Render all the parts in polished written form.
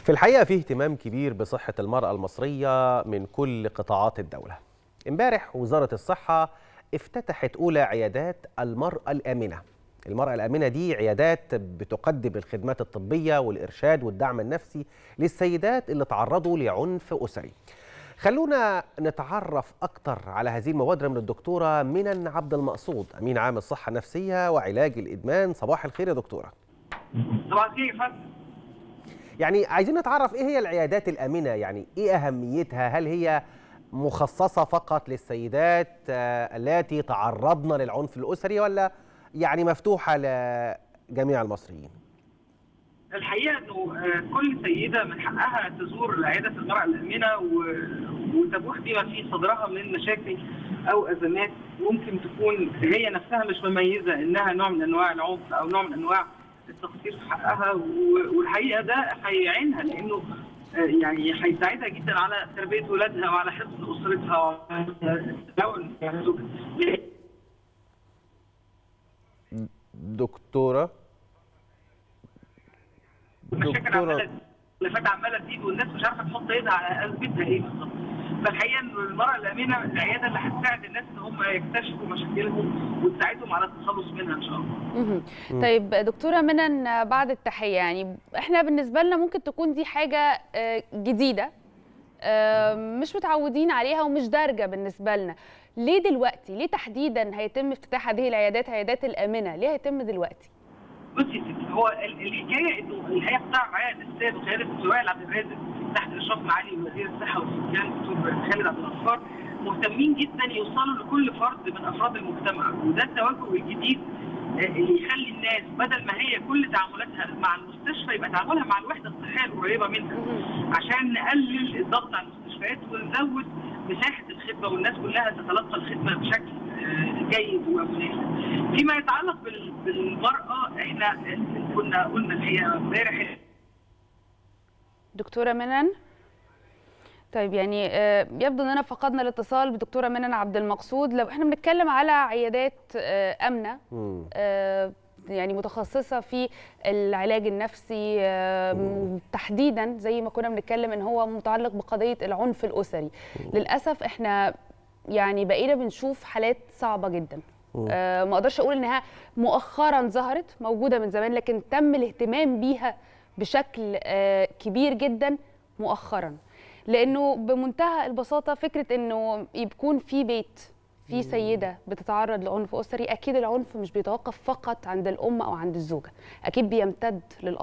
في الحقيقة فيه اهتمام كبير بصحة المرأة المصرية من كل قطاعات الدولة. امبارح وزارة الصحة افتتحت أولى عيادات المرأة الآمنة. المرأة الآمنة دي عيادات بتقدم الخدمات الطبية والإرشاد والدعم النفسي للسيدات اللي تعرضوا لعنف أسري. خلونا نتعرف أكتر على هذه المبادرة من الدكتورة منن عبد المقصود، أمين عام الصحة النفسية وعلاج الإدمان. صباح الخير يا دكتورة. صباح الخير يا فندم. يعني عايزين نتعرف ايه هي العيادات الآمنة، يعني ايه أهميتها؟ هل هي مخصصة فقط للسيدات التي تعرضن للعنف الأسري، ولا يعني مفتوحة لجميع المصريين؟ الحقيقة انه كل سيدة من حقها تزور عيادة المرأة الآمنة وتبوح بما في صدرها من مشاكل أو أزمات ممكن تكون هي نفسها مش مميزة إنها نوع من أنواع العنف أو نوع من أنواع التقصير في حقها، والحقيقه ده هيعينها لانه يعني هيساعدها جدا على تربيه ولادها وعلى حفظ اسرتها وعلى التعاون مع زوجها. دكتوره المشاكل عماله تزيد والناس مش عارفه تحط ايدها على ازمتها ايه بالظبط. فالحقيقه ان المراه الامنه العياده اللي هتساعد الناس ان هم يكتشفوا مشاكلهم وتساعدهم على التخلص منها ان شاء الله. طيب دكتوره منن، بعد التحيه، يعني احنا بالنسبه لنا ممكن تكون دي حاجه جديده مش متعودين عليها ومش دارجه بالنسبه لنا. ليه دلوقتي؟ ليه تحديدا هيتم افتتاح هذه عيادات الامنه؟ ليه هيتم دلوقتي؟ بصي يا ستي، هو الحكايه انه الحقيقه قطاع الرعايه السابق بقياده الدكتور عبد الرازق تحت اشراف معالي وزير الصحه والسكان الدكتور خالد عبد الغفار مهتمين جدا يوصلوا لكل فرد من افراد المجتمع، وده التوجه الجديد اللي يخلي الناس بدل ما هي كل تعاملاتها مع المستشفى يبقى تعاملها مع الوحده الصحيه القريبه منها، عشان نقلل الضغط على المستشفيات ونزود مساحه الخدمه والناس كلها تتلقى الخدمه بشكل جيد ومناسب. فيما يتعلق بالمراه، احنا كنا قلنا الحقيقه امبارح. دكتوره منن، طيب يعني يبدو اننا فقدنا الاتصال بدكتوره منن عبد المقصود. لو احنا بنتكلم على عيادات امنه يعني متخصصه في العلاج النفسي تحديدا، زي ما كنا بنتكلم ان هو متعلق بقضيه العنف الاسري، للاسف احنا يعني بقينا بنشوف حالات صعبه جدا. ما اقدرش اقول انها مؤخرا ظهرت، موجوده من زمان، لكن تم الاهتمام بيها بشكل كبير جدا مؤخرا، لانه بمنتهى البساطه فكره انه يكون في بيت في سيده بتتعرض لعنف اسري، اكيد العنف مش بيتوقف فقط عند الام او عند الزوجه، اكيد بيمتد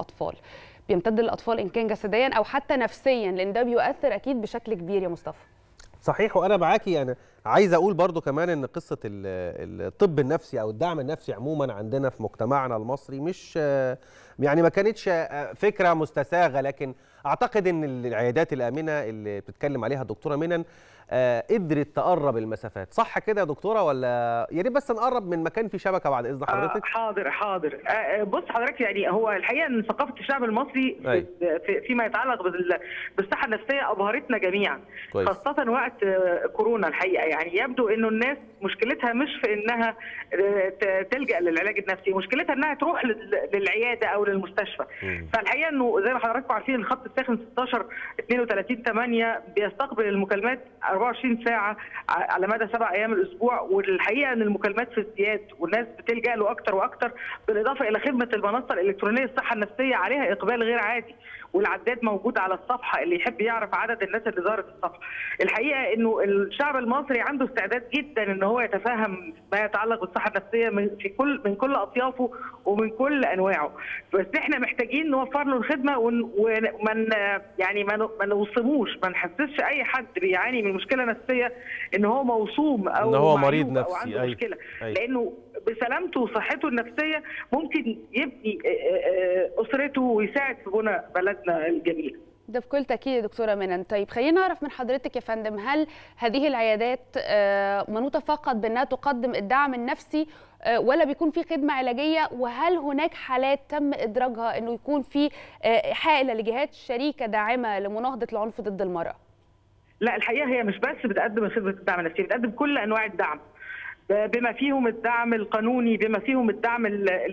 للاطفال ان كان جسديا او حتى نفسيا، لان ده بيؤثر اكيد بشكل كبير يا مصطفى. صحيح، وانا معاكي. انا عايز اقول برضو كمان ان قصه الطب النفسي او الدعم النفسي عموما عندنا في مجتمعنا المصري مش يعني ما كانتش فكره مستساغه، لكن اعتقد ان العيادات الامنه اللي بتتكلم عليها الدكتوره منن قدرت تقرب المسافات. صح كده يا دكتوره، ولا يا ريت بس نقرب من مكان فيه شبكه بعد اذن حضرتك؟ حاضر. بص حضرتك، يعني هو الحقيقه ان ثقافه الشعب المصري فيما يتعلق بالصحه النفسيه ابهرتنا جميعا، خاصه وقت كورونا. الحقيقه يعني يبدو انه الناس مشكلتها مش في انها تلجا للعلاج النفسي، مشكلتها انها تروح للعياده او للمستشفى. فالحقيقه انه زي ما حضراتكم عارفين الخط الساخن 16 32/8 بيستقبل المكالمات 24 ساعه على مدى 7 ايام الاسبوع، والحقيقه ان المكالمات في ازدياد والناس بتلجا له اكتر واكتر، بالاضافه الى خدمه المنصه الالكترونيه الصحه النفسيه عليها اقبال غير عادي، والعداد موجود على الصفحه اللي يحب يعرف عدد الناس اللي ظهرت الصفحه. الحقيقه انه الشعب المصري عنده استعداد جدا ان هو يتفهم ما يتعلق بالصحه النفسيه من كل اطيافه ومن كل انواعه، بس احنا محتاجين نوفر له الخدمه ومن يعني ما نوصموش، ما نحسسش اي حد بيعاني من مشكله نفسيه ان هو موصوم او ان هو مريض نفسي او عنده مشكله، لانه بسلامته وصحته النفسيه ممكن يبني اسرته ويساعد في بناء بلدنا الجميل. ده بكل تأكيد يا دكتورة منن. طيب خلينا نعرف من حضرتك يا فندم، هل هذه العيادات منوطة فقط بأنها تقدم الدعم النفسي ولا بيكون في خدمة علاجية؟ وهل هناك حالات تم إدراجها أنه يكون في حائلة لجهات شريكة داعمة لمناهضة العنف ضد المرأة؟ لا، الحقيقة هي مش بس بتقدم خدمة الدعم النفسي، بتقدم كل أنواع الدعم. بما فيهم الدعم القانوني، بما فيهم الدعم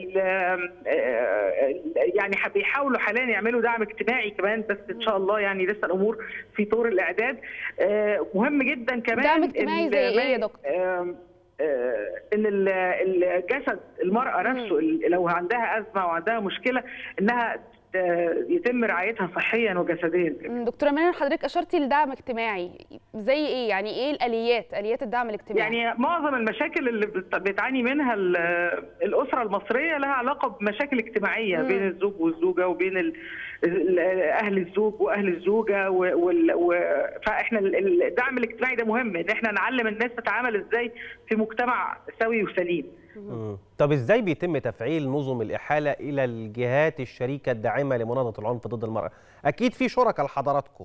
يعني بيحاولوا حاليا يعملوا دعم اجتماعي كمان، بس ان شاء الله يعني لسه الامور في طور الاعداد. مهم جدا كمان دعم اجتماعي زي ايه يا دكتور؟ ان الجسد المراه نفسه لو عندها ازمه او عندها مشكله انها يتم رعايتها صحيا وجسديا. دكتوره منى، حضرتك اشرتي لدعم اجتماعي زي ايه؟ يعني ايه اليات الدعم الاجتماعي؟ يعني معظم المشاكل اللي بتعاني منها الاسره المصريه لها علاقه بمشاكل اجتماعيه بين الزوج والزوجه وبين اهل الزوج واهل الزوجه فاحنا الدعم الاجتماعي ده مهم، ان احنا نعلم الناس تتعامل ازاي في مجتمع سوي وسليم. طب ازاي بيتم تفعيل نظم الإحالة إلى الجهات الشريكة الداعمة لمناهضة العنف ضد المرأة؟ أكيد في شركاء لحضراتكم.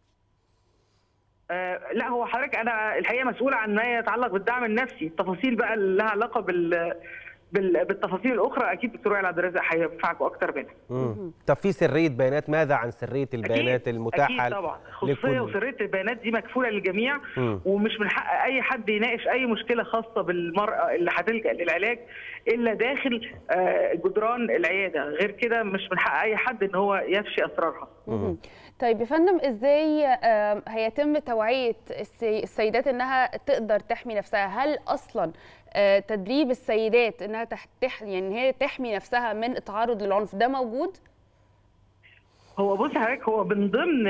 لا، هو حضرتك أنا الحقيقة مسؤولة عن ما يتعلق بالدعم النفسي، التفاصيل بقى اللي لها علاقة بالتفاصيل الاخرى اكيد دكتور وائل عبد الرازق هينفعكم اكتر منها. طب في سريه بيانات، ماذا عن سريه البيانات أكيد المتاحه؟ اكيد طبعا، خصوصيه وسريه البيانات دي مكفوله للجميع، ومش من حق اي حد يناقش اي مشكله خاصه بالمراه اللي هتلجا للعلاج الا داخل جدران العياده، غير كده مش من حق اي حد ان هو يفشي اسرارها. طيب يا فندم، ازاي هيتم توعيه السيدات انها تقدر تحمي نفسها؟ هل اصلا تدريب السيدات انها يعني هي تحمي نفسها من التعرض للعنف ده موجود؟ هو بص حضرتك، هو من ضمن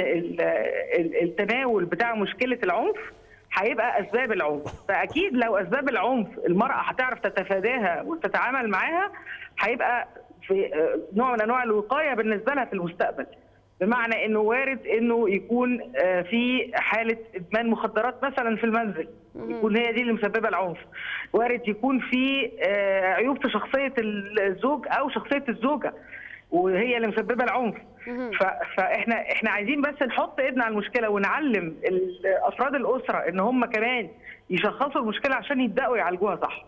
التناول بتاع مشكله العنف هيبقى اسباب العنف، فاكيد لو اسباب العنف المراه هتعرف تتفاداها وتتعامل معاها هيبقى في نوع من انواع الوقايه بالنسبه لها في المستقبل. بمعنى انه وارد انه يكون في حاله ادمان مخدرات مثلا في المنزل، يكون هي دي اللي مسببه العنف. وارد يكون في عيوب في شخصيه الزوج او شخصيه الزوجه وهي اللي مسببه العنف. فاحنا عايزين بس نحط ايدنا على المشكله ونعلم افراد الاسره ان هم كمان يشخصوا المشكله عشان يبداوا يعالجوها صح.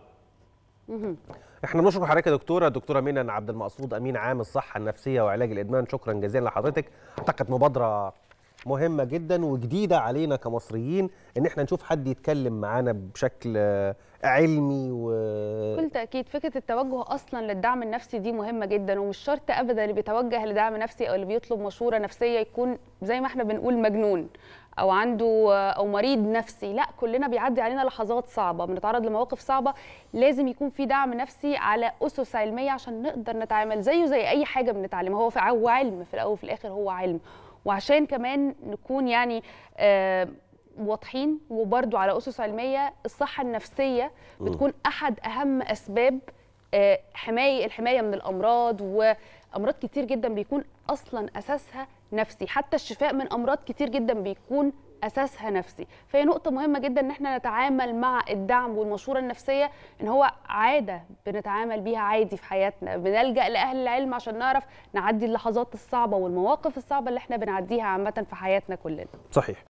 احنا بنشكر حضرتك يا دكتوره منى عبد المقصود، امين عام الصحه النفسيه وعلاج الادمان. شكرا جزيلا لحضرتك. اعتقد مبادره مهمه جدا وجديده علينا كمصريين ان احنا نشوف حد يتكلم معانا بشكل علمي بكل تاكيد فكره التوجه اصلا للدعم النفسي دي مهمه جدا، ومش شرط ابدا اللي بيتوجه لدعم نفسي او اللي بيطلب مشوره نفسيه يكون زي ما احنا بنقول مجنون او عنده او مريض نفسي. لا، كلنا بيعدي علينا لحظات صعبه، بنتعرض لمواقف صعبه، لازم يكون في دعم نفسي على اسس علميه عشان نقدر نتعامل زيه زي اي حاجه بنتعلمها. هو علم في الاول وفي الاخر، هو علم. وعشان كمان نكون يعني واضحين وبرده على اسس علميه، الصحه النفسيه بتكون احد اهم اسباب الحمايه من الامراض، وامراض كتير جدا بيكون اصلا اساسها نفسي. حتى الشفاء من امراض كتير جدا بيكون اساسها نفسي. فهي نقطه مهمه جدا ان احنا نتعامل مع الدعم والمشوره النفسيه ان هو عاده بنتعامل بيها عادي في حياتنا، بنلجا لاهل العلم عشان نعرف نعدي اللحظات الصعبه والمواقف الصعبه اللي احنا بنعديها عامه في حياتنا كلنا. صحيح.